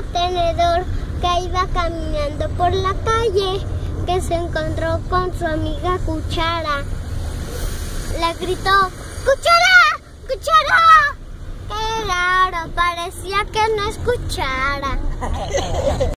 tenedor que iba caminando por la calle, que se encontró con su amiga Cuchara. Le gritó: ¡Cuchara! ¡Cuchara! ¡Qué raro! Parecía que no escuchara.